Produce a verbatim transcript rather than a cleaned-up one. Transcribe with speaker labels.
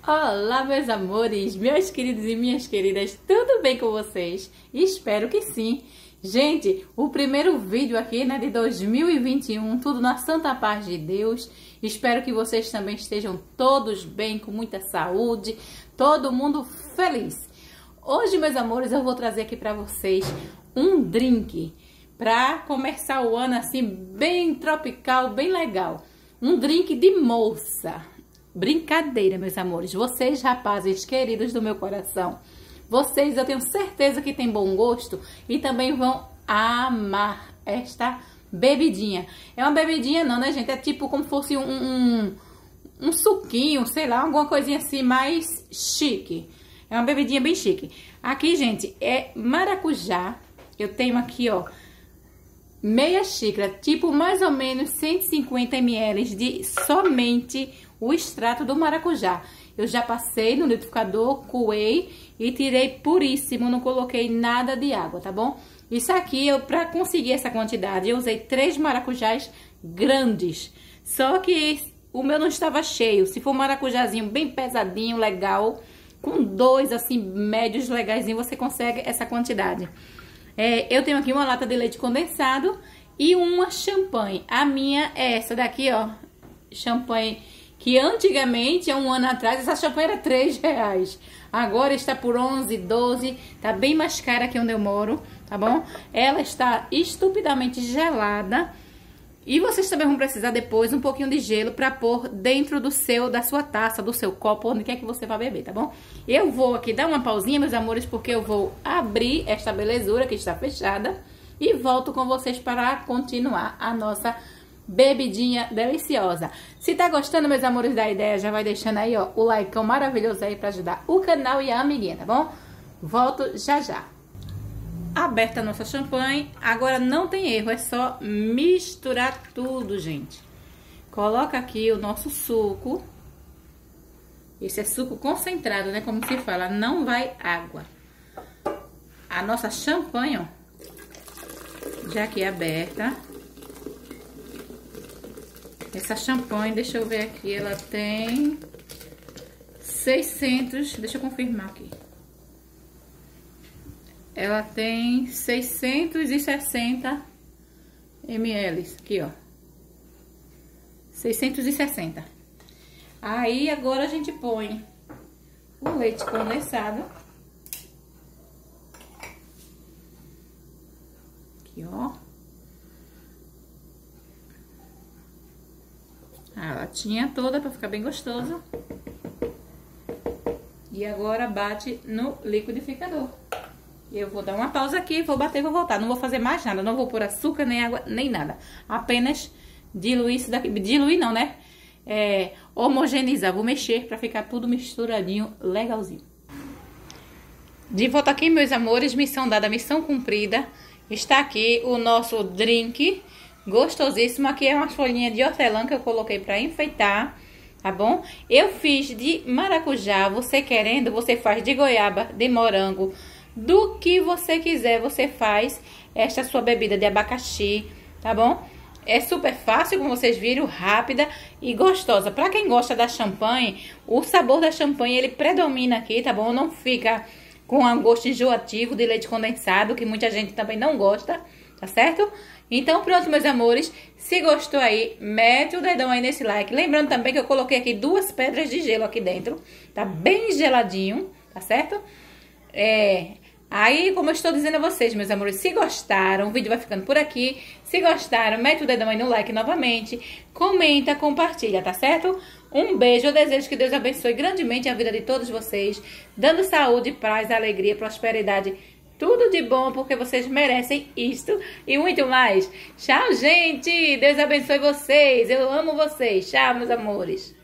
Speaker 1: Olá, meus amores, meus queridos e minhas queridas, tudo bem com vocês? Espero que sim. Gente, o primeiro vídeo aqui, né, de dois mil e vinte e um, tudo na santa paz de Deus. Espero que vocês também estejam todos bem, com muita saúde, todo mundo feliz. Hoje, meus amores, eu vou trazer aqui para vocês um drink para começar o ano assim, bem tropical, bem legal. Um drink de moça. Brincadeira, meus amores. Vocês, rapazes queridos do meu coração, vocês, eu tenho certeza que têm bom gosto e também vão amar esta bebidinha. É uma bebidinha não, né, gente? É tipo como fosse um, um, um suquinho, sei lá, alguma coisinha assim mais chique. É uma bebidinha bem chique. Aqui, gente, é maracujá. Eu tenho aqui, ó, meia xícara, tipo mais ou menos cento e cinquenta mililitros de somente o extrato do maracujá. Eu já passei no liquidificador, coei e tirei puríssimo, não coloquei nada de água, tá bom? Isso aqui, eu para conseguir essa quantidade, eu usei três maracujás grandes. Só que o meu não estava cheio. Se for um maracujazinho bem pesadinho, legal, com dois assim médios legaisinhos, você consegue essa quantidade. É, eu tenho aqui uma lata de leite condensado e uma champanhe. A minha é essa daqui, ó, champanhe, que antigamente, há um ano atrás, essa champanhe era três reais. Agora está por onze, doze, tá bem mais cara aqui onde eu moro, tá bom? Ela está estupidamente gelada. E vocês também vão precisar depois um pouquinho de gelo para pôr dentro do seu, da sua taça, do seu copo, onde quer que você vá beber, tá bom? Eu vou aqui dar uma pausinha, meus amores, porque eu vou abrir esta belezura que está fechada e volto com vocês para continuar a nossa bebidinha deliciosa. Se tá gostando, meus amores, da ideia, já vai deixando aí, ó, o like maravilhoso aí para ajudar o canal e a amiguinha, tá bom? Volto já já. Aberta a nossa champanhe, agora não tem erro, é só misturar tudo, gente. Coloca aqui o nosso suco. Esse é suco concentrado, né, como se fala, não vai água. A nossa champanhe, ó, já aqui aberta. Essa champanhe, deixa eu ver aqui, ela tem seiscentos, deixa eu confirmar aqui. Ela tem seiscentos e sessenta mililitros, aqui, ó. seiscentos e sessenta. Aí, agora a gente põe o leite condensado. Aqui, ó. A latinha toda para ficar bem gostoso. E agora bate no liquidificador. Eu vou dar uma pausa aqui, vou bater e vou voltar. Não vou fazer mais nada, não vou pôr açúcar, nem água, nem nada. Apenas diluir isso daqui. Diluir não, né? É, homogeneizar. Vou mexer pra ficar tudo misturadinho, legalzinho. De volta aqui, meus amores. Missão dada, missão cumprida. Está aqui o nosso drink gostosíssimo. Aqui é uma folhinha de hortelã que eu coloquei pra enfeitar, tá bom? Eu fiz de maracujá. Você querendo, você faz de goiaba, de morango, do que você quiser, você faz esta sua bebida de abacaxi, tá bom? É super fácil, como vocês viram, rápida e gostosa. Pra quem gosta da champanhe, o sabor da champanhe, ele predomina aqui, tá bom? Não fica com um gosto enjoativo de leite condensado, que muita gente também não gosta, tá certo? Então, pronto, meus amores. Se gostou aí, mete o dedão aí nesse like. Lembrando também que eu coloquei aqui duas pedras de gelo aqui dentro, tá bem geladinho, tá certo? É... Aí, como eu estou dizendo a vocês, meus amores, se gostaram, o vídeo vai ficando por aqui. Se gostaram, mete o dedão aí no like novamente, comenta, compartilha, tá certo? Um beijo, eu desejo que Deus abençoe grandemente a vida de todos vocês, dando saúde, paz, alegria, prosperidade, tudo de bom, porque vocês merecem isto e muito mais. Tchau, gente! Deus abençoe vocês, eu amo vocês. Tchau, meus amores.